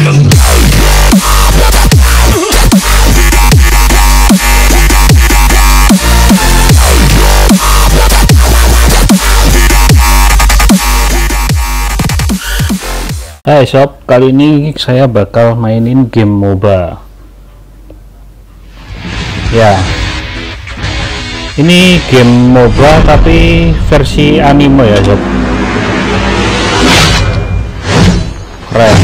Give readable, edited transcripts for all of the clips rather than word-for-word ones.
Hai sob, kali ini saya bakal mainin game MOBA. Ya, ini game MOBA tapi versi anime ya sob. Keren.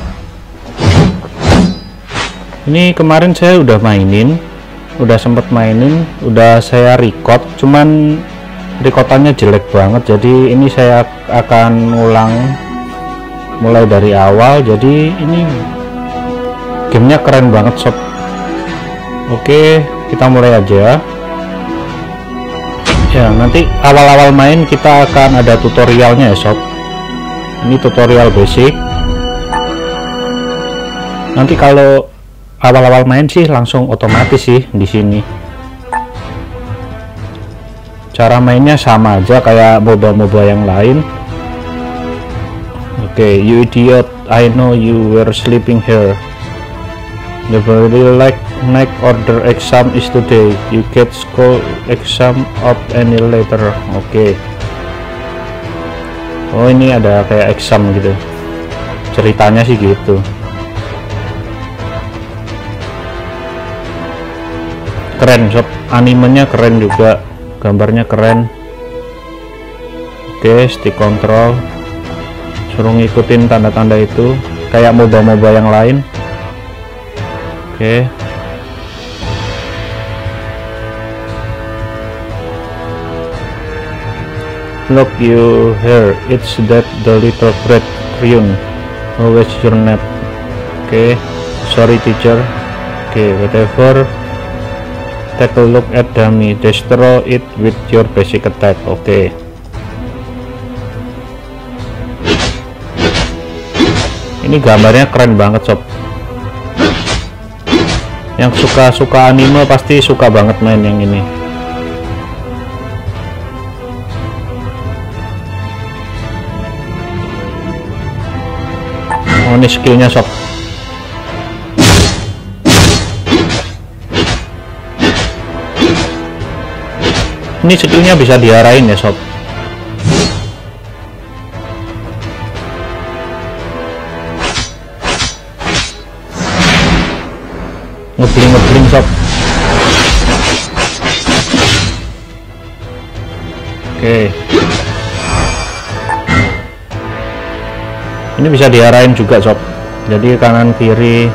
Ini kemarin saya udah mainin, udah sempet mainin, udah saya record, cuman recordannya jelek banget. Jadi ini saya akan ulang mulai dari awal. Jadi ini gamenya keren banget sob. Oke, kita mulai aja ya. Nanti awal-awal main kita akan ada tutorialnya ya sob. Ini tutorial basic. Nanti kalau awal-awal main sih langsung otomatis sih di sini. Cara mainnya sama aja kayak MOBA-MOBA yang lain. Okay, you idiot, I know you were sleeping here. The very next order exam is today. You get school exam of any later. Oke. Oh, ini ada kayak exam gitu. Ceritanya sih gitu. Keren sob, animenya keren juga, gambarnya keren. Oke, stick control. Suruh ngikutin tanda-tanda itu kayak MOBA-MOBA yang lain. Oke. Look you here, it's that the little red crayon. Always your nap. Oke. Sorry teacher. Oke, whatever. Take a look at dummy. Destroy it with your basic attack. Oke. Ini gambarnya keren banget sob. Yang suka anime pasti suka banget main yang ini. Oh, ini skillnya sob. Ini skillnya bisa diarahin ya sob. Ngebling sob. Oke. Ini bisa diarahin juga sob. Jadi kanan kiri.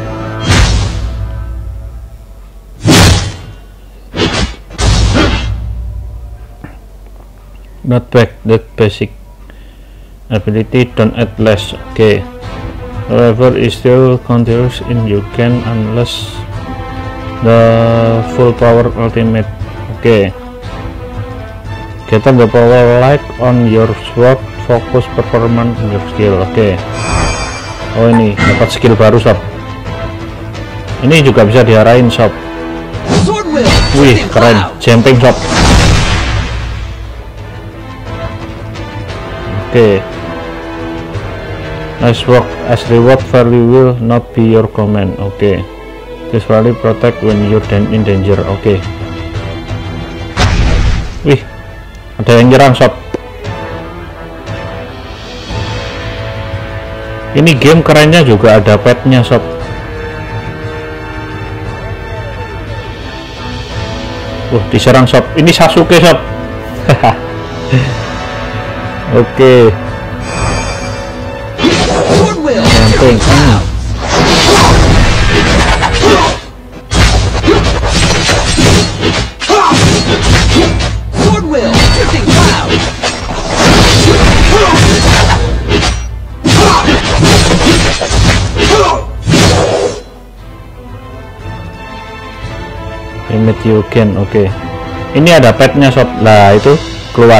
Not back, that basic ability don't add less. Oke. However, it still continues in you can unless the full power ultimate. Oke. Get the power like on your sword, focus performance on your skill. Oke. Oh, ini dapat skill baru sob. Ini juga bisa diarahin sob. Wih, keren, jumping sob. Oke. Nice work. As reward, value will not be your command. Oke. This value protect when you're in danger. Oke. Wih, ada yang nyerang sob. Ini game kerennya juga ada petnya sob. Diserang sob. Ini Sasuke sob. Oke. Jumping. Limit you can. Oke. Ini ada petnya sob. Lah itu keluar.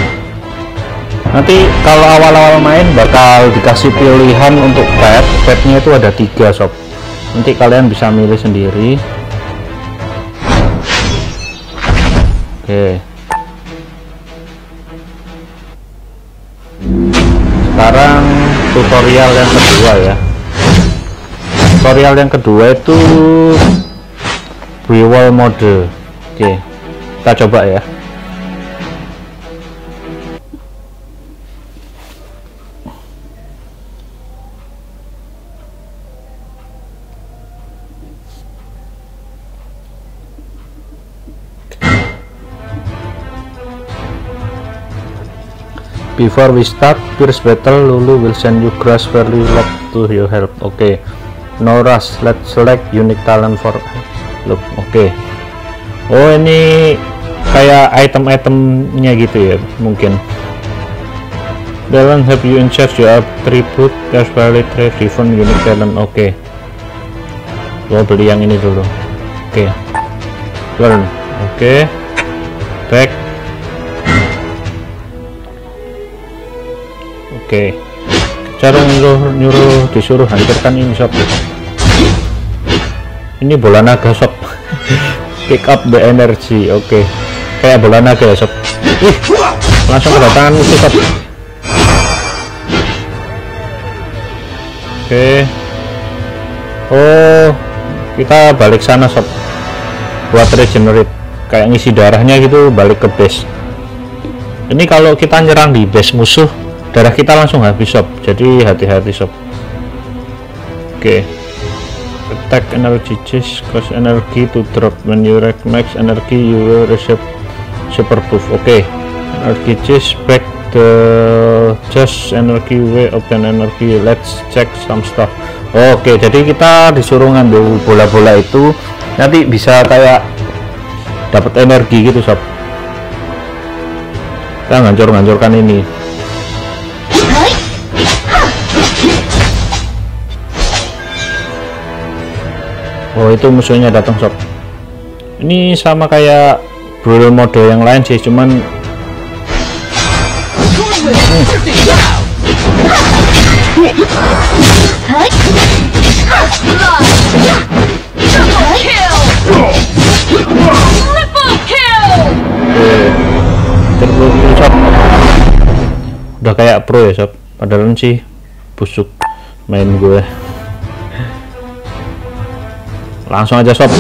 Nanti kalau awal-awal main bakal dikasih pilihan untuk petnya itu ada 3 sob. Nanti kalian bisa milih sendiri. Oke. Sekarang tutorial yang kedua ya. tutorial yang kedua itu Brawl mode. Oke, kita coba ya. Before we start first battle, Lulu will send you grass very low to your help. Oke, no rush, let's select unique talent for look. Oke. Oh, ini kayak item-itemnya gitu ya mungkin. Talent help you in charge your attribute as valid trade different unique talent. Oke. Gua beli yang ini dulu. Oke. Learn. Oke. Back. Oke, cara nyuruh disuruh hancurkan ini sob. Ini bola naga sob. Pick up the energy. Oke, kayak bola naga ya sob. Langsung kedatangan musuh sob. Oke. Oh, kita balik sana sob. Buat regenerate, kayak ngisi darahnya gitu, balik ke base. Ini kalau kita nyerang di base musuh, darah kita langsung habis sob, jadi hati-hati sob. Oke. Attack energy chase cost energy to drop when you reach max energy you will receive super buff. Oke. Energy chase back the just energy way obtain energy. Let's check some stuff. Oke, jadi kita disuruh ngambil bola-bola itu, nanti bisa kayak dapat energi gitu sob. Kita ngancur-ngancurkan ini. Oh, itu musuhnya datang sob. Ini sama kayak Brawl mode yang lain sih, cuman sob. Udah kayak pro ya sob, padahal sih busuk main gue. Langsung aja sob.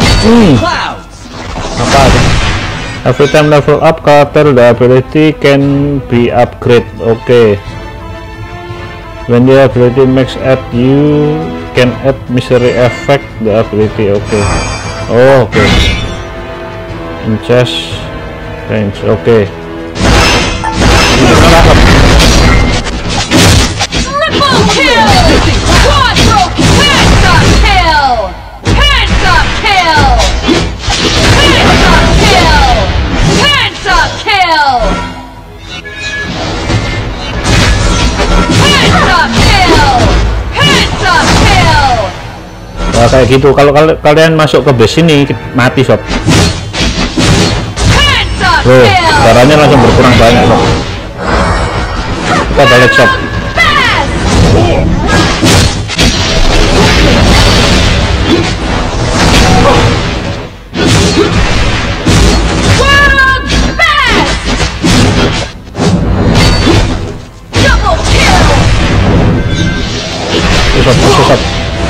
Apa aja? Every time level up, character the ability can be upgrade. Oke. When the ability max at you can add mystery effect the ability. Oke. Oh, oke. In chest range. Oke. Nah, kayak gitu. Kalau kalian masuk ke base ini mati sob. Loh, darahnya langsung berkurang banyak sob. Kita balik sob. Sob.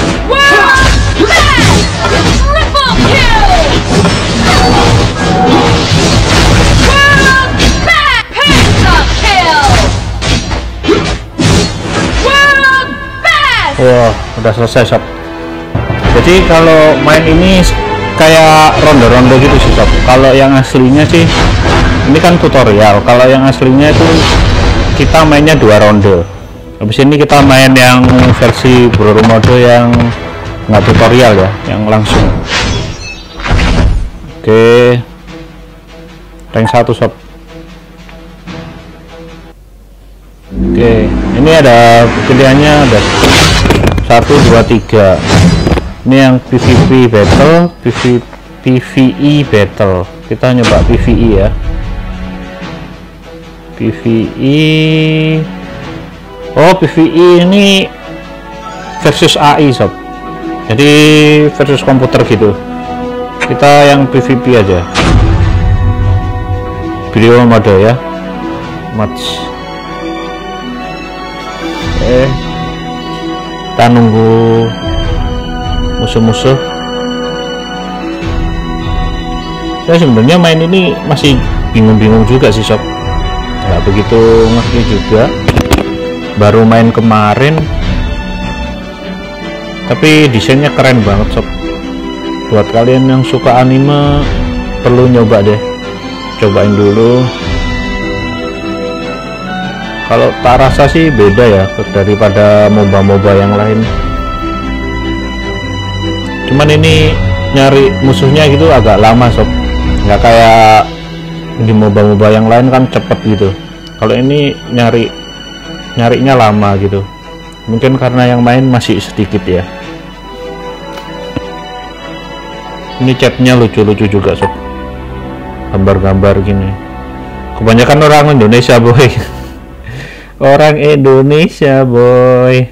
Wah, udah selesai sob. Jadi kalau main ini kayak ronde-ronde gitu sih sob. Kalau yang aslinya sih, ini kan tutorial. Kalau yang aslinya itu kita mainnya 2 ronde. Habis ini kita main yang versi Brawl mode yang nggak tutorial ya, yang langsung. Oke, rank 1 sob. Oke, ini ada pilihannya, ada 1, 2, 3. Ini yang PvP battle, PvE battle. Kita nyoba PvE ya. PvE. Oh, PvE ini versus AI sob. Jadi versus komputer gitu. Kita yang PvP aja. Brawl mode ya. Match. Kita nunggu musuh-musuh. Saya sebenarnya main ini masih bingung-bingung juga sih sob, nggak begitu ngerti juga, baru main kemarin, tapi desainnya keren banget sob. Buat kalian yang suka anime perlu nyoba deh, cobain dulu. Kalau tak rasa sih beda ya daripada MOBA-MOBA yang lain, cuman ini nyari musuhnya gitu agak lama sob, nggak kayak di MOBA-MOBA yang lain kan cepet gitu. Kalau ini nyarinya lama gitu, mungkin karena yang main masih sedikit ya. Ini chatnya lucu-lucu juga sob, gambar-gambar gini, kebanyakan orang Indonesia boy. Orang Indonesia boy.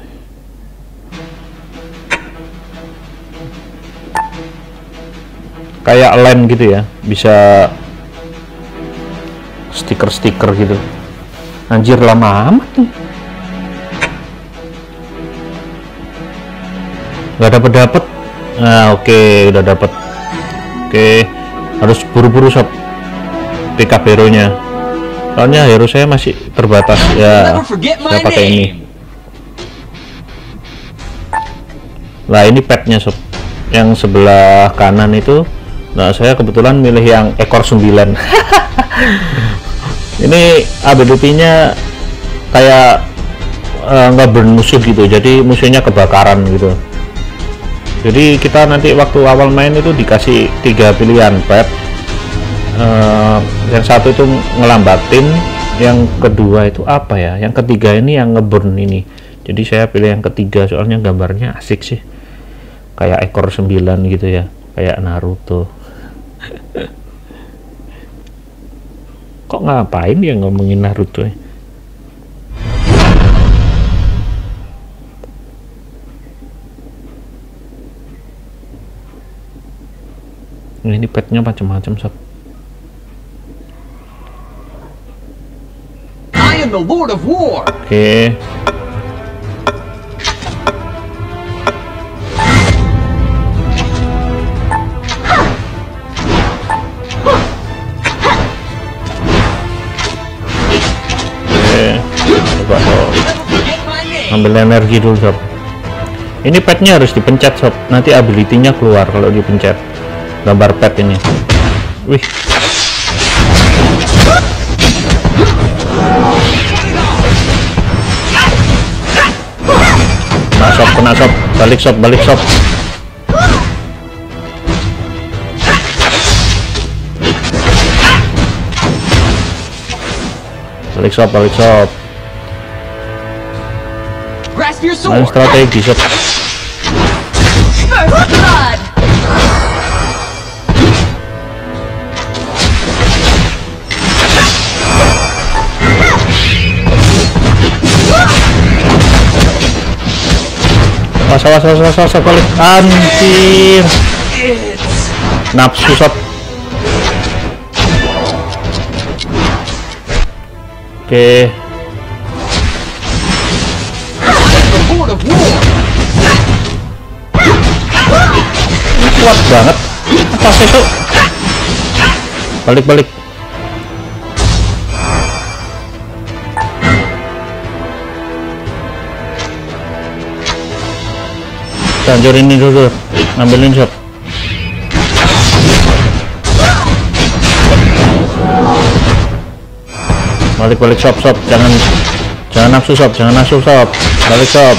Kayak lem gitu ya, bisa stiker-stiker gitu. Anjir lama amat nih, nggak dapet. Nah oke, udah dapet. Oke, harus buru-buru sob PK hero nya, soalnya hero saya masih terbatas ya. Saya pakai ini lah, ini petnya sob yang sebelah kanan itu. Nah saya kebetulan milih yang ekor 9. Ini ability-nya kayak nggak burn musuh gitu, jadi musuhnya kebakaran gitu. Jadi kita nanti waktu awal main itu dikasih 3 pilihan pet. Yang satu itu ngelambatin, yang kedua itu apa ya, yang ketiga ini yang ngeburn ini. Jadi saya pilih yang ketiga soalnya gambarnya asik sih, kayak ekor 9 gitu ya, kayak Naruto. Kok ngapain dia ngomongin Naruto ya? Ini petnya macam-macam sob. I am the Lord of War. Oke. Coba sob, ambil energi dulu sob. Ini petnya harus dipencet sob, nanti ability-nya keluar kalau dipencet. Gambar pet ini. Wih. Kena sob, balik sob. Balik sob. Main strategi sob. Masa balik, anjir. Nafsu sob. Oke. Kuat banget. Apa sih itu? Balik. Hancur ini dulu, ngambilin sob. Balik sob. Jangan nafsu sob, balik sob.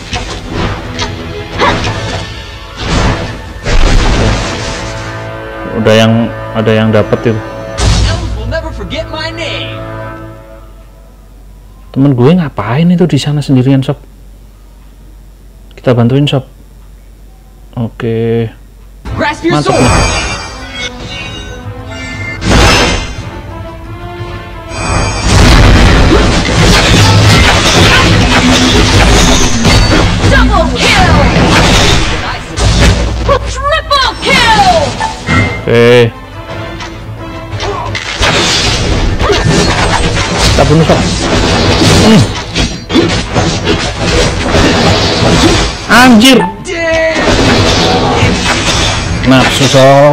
Ada yang dapat itu. Temen gue ngapain itu di sana sendirian sob? Kita bantuin sob. Oke. Mantap nih. Oke. Kita bunuh sob. Anjir. nafsu sob.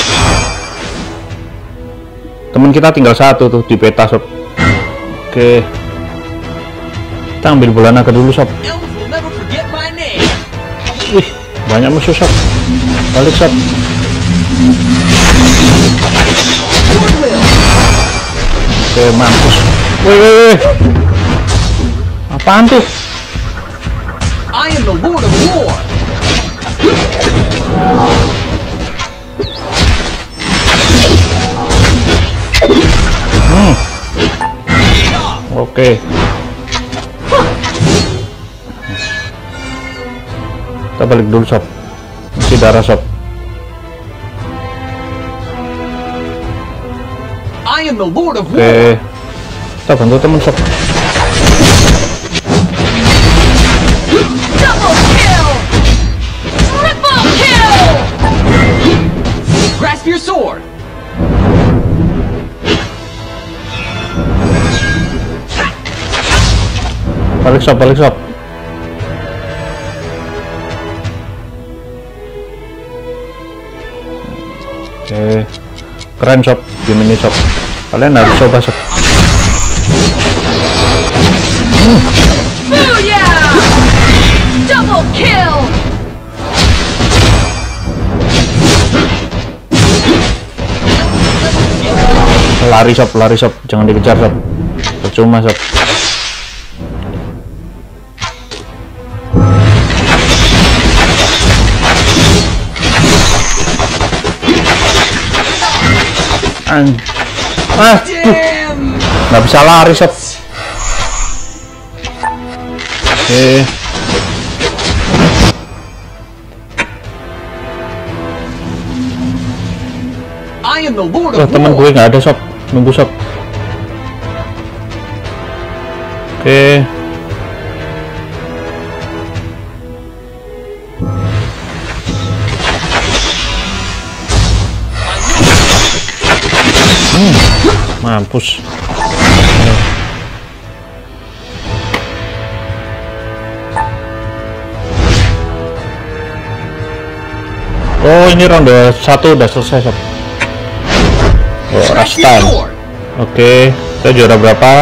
Temen kita tinggal satu tuh di peta sob. Oke, kita ambil bola naga dulu sob. Wih, banyak musuh sob. Balik sob. Oke, mampus. Wih. Apaan tuh? I am the Lord of War. Oke. Kita balik dulu sob. Masih darah sob. I am the Lord of Oke. War. Kita bantu temen sob. Double kill! Triple kill! Grasp your sword. Balik sob, balik sob. Oke, keren sob, game ini sob. Kalian harus coba sob. Booyah! Double kill! Lari sob, jangan dikejar sob. Percuma sob. Damn! Nggak bisa lari sob. Oke. I am the Lord Wah, of teman gue War. nggak ada sob, nunggu sob. Oke. Mampus. Oh, ini ronde 1 udah selesai sob. Oh, Grasp your Rastan. sword. Oke, kita juara berapa?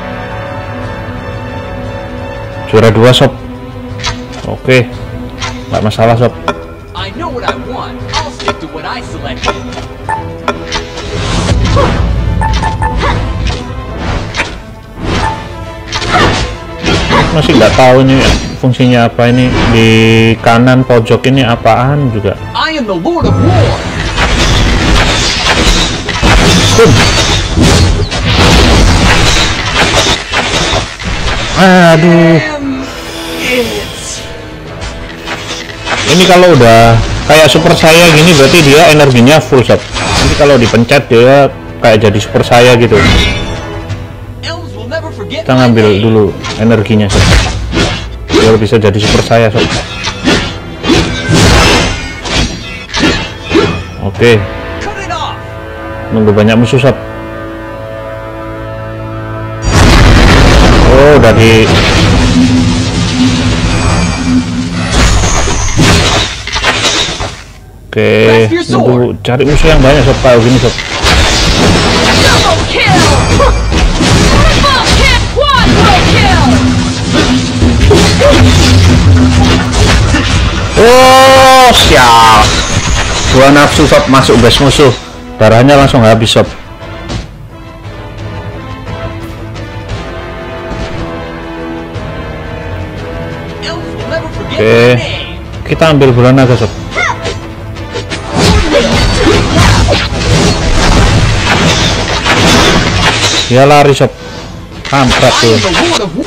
Juara 2 sob. Oke, nggak masalah sob. I know what I want. I'll stick to what I selected. Masih nggak tahu ini fungsinya apa, ini di kanan pojok ini apaan juga. I am the Lord of War. Aduh, Damn it. ini kalau udah kayak super saya gini berarti dia energinya full sob. Nanti kalau dipencet dia kayak jadi super saya gitu. Elves will never forget Kita my ngambil name. dulu energinya sob, biar bisa jadi super saya sob. Oke, Cut it off. nunggu banyak musuh sob. Oh, udah di Oke, nunggu cari musuh yang banyak sob, kayak gini sob. Double kill! Triple kill! Quadruple kill! Oh, siap. Dua nafsu sob masuk base musuh, darahnya langsung habis sob. Elves will never forget Oke, my name. kita ambil bola naga sob. Dia lari sob, kampret I tuh. am the Lord of War.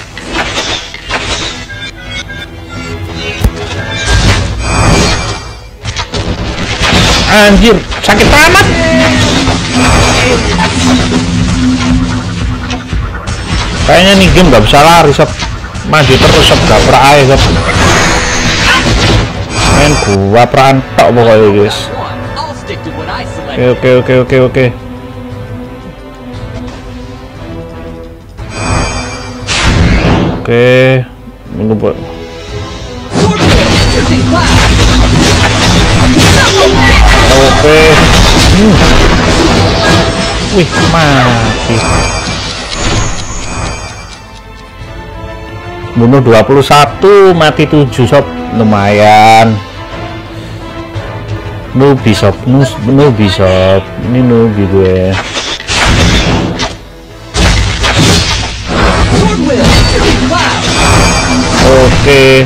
Anjir, sakit amat. Kayaknya nih game nggak bisa lari sob, maju terus sob, gak pernah aja sob. Main gua peran tok pokoknya guys. I'll stick to what I selected. Oke. Oke, nunggu Sword wheel, piercing cloud. Double Oke. Wih, mati. Bunuh 21, mati 7 sob. Lumayan. Nubi sob, nubi sob. Ini nubi gue. Oke.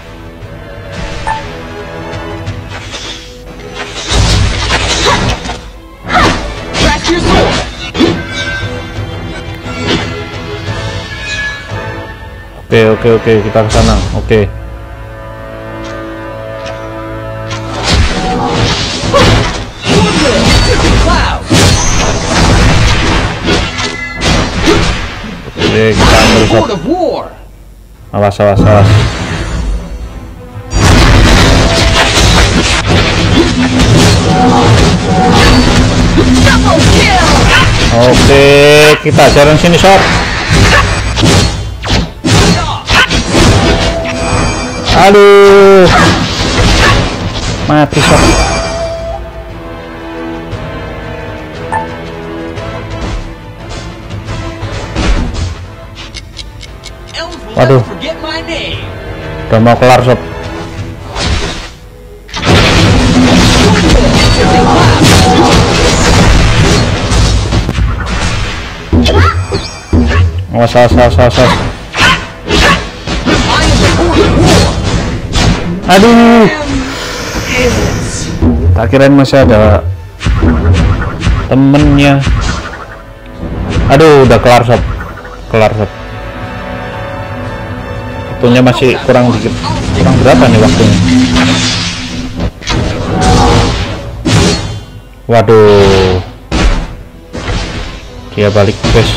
Oke, kita ke sana. Oke. Oke, kita ambil sob. Awas. Oke, kita jalan sini sob. Aduh, mati sob. Waduh, udah mau kelar sob. Awas. Aduh, tak kirain masih ada temennya. Aduh, udah kelar sob. Waktunya masih kurang dikit. Kurang berapa nih waktunya? Waduh, dia balik base.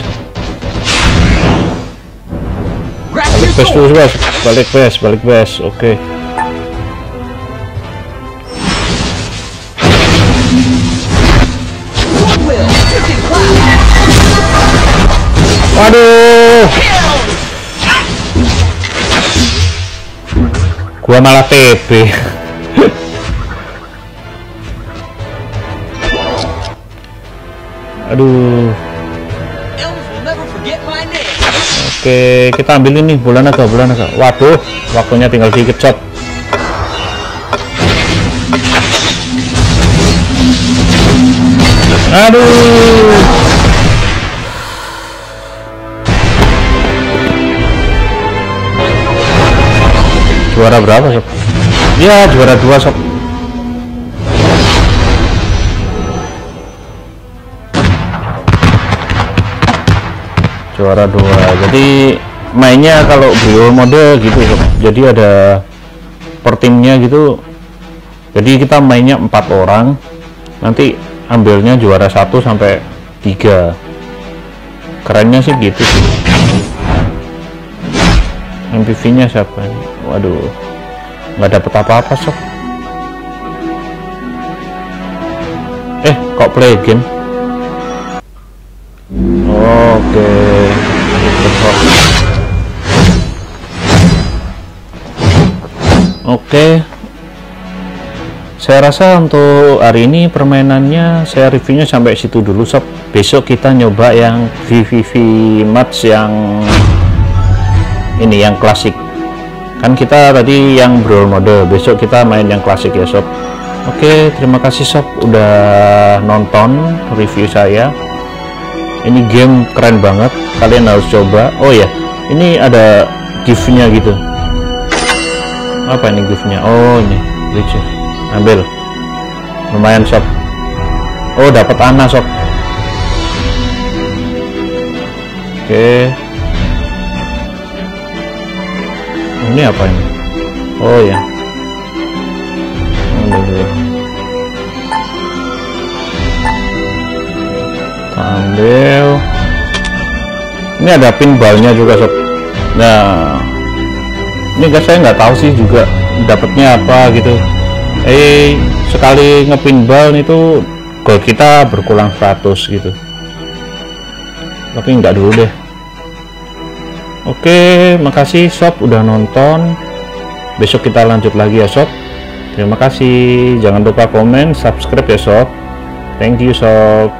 Balik base. Oke. Waduh, gua malah TP. Aduh. Oke, kita ambil ini bulan naga. Waduh, waktunya tinggal dikit sob. Aduh. Juara berapa sob? Ya, juara 2 sob. Juara 2. Jadi mainnya kalau Brio mode gitu sob. Jadi ada per timnya gitu. Jadi kita mainnya 4 orang. Nanti ambilnya juara 1 sampai 3. Kerennya sih gitu sih. MPV-nya siapa nih? Waduh, nggak dapet apa-apa sob. Kok play game? Oke. Oke. Saya rasa untuk hari ini permainannya saya reviewnya sampai situ dulu sob. Besok kita nyoba yang VVV match yang ini, yang klasik. Kan kita tadi yang brawl mode, besok kita main yang klasik ya sob. Oke, terima kasih sob udah nonton review saya. Ini game keren banget, kalian harus coba. Oh ya, ini ada gift-nya gitu. Apa ini gift-nya? Oh ini, lucu. Ambil, lumayan sob. Oh, dapat Ana sob. Oke. Ini apa ini? Oh ya. Ambil. Ini ada pinballnya juga sob. Nah, ini guys, saya nggak tahu sih juga dapatnya apa gitu. Sekali ngepinball itu gol kita berkurang 100 gitu. Tapi nggak dulu deh. Oke, makasih sob udah nonton. Besok kita lanjut lagi ya sob. Terima kasih, jangan lupa komen, subscribe ya sob. Thank you sob.